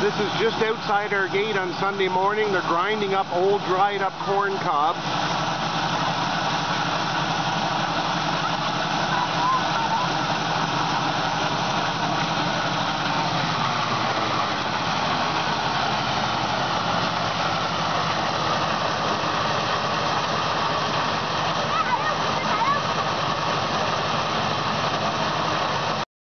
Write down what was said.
This is just outside our gate on Sunday morning. They're grinding up old dried up corn cobs.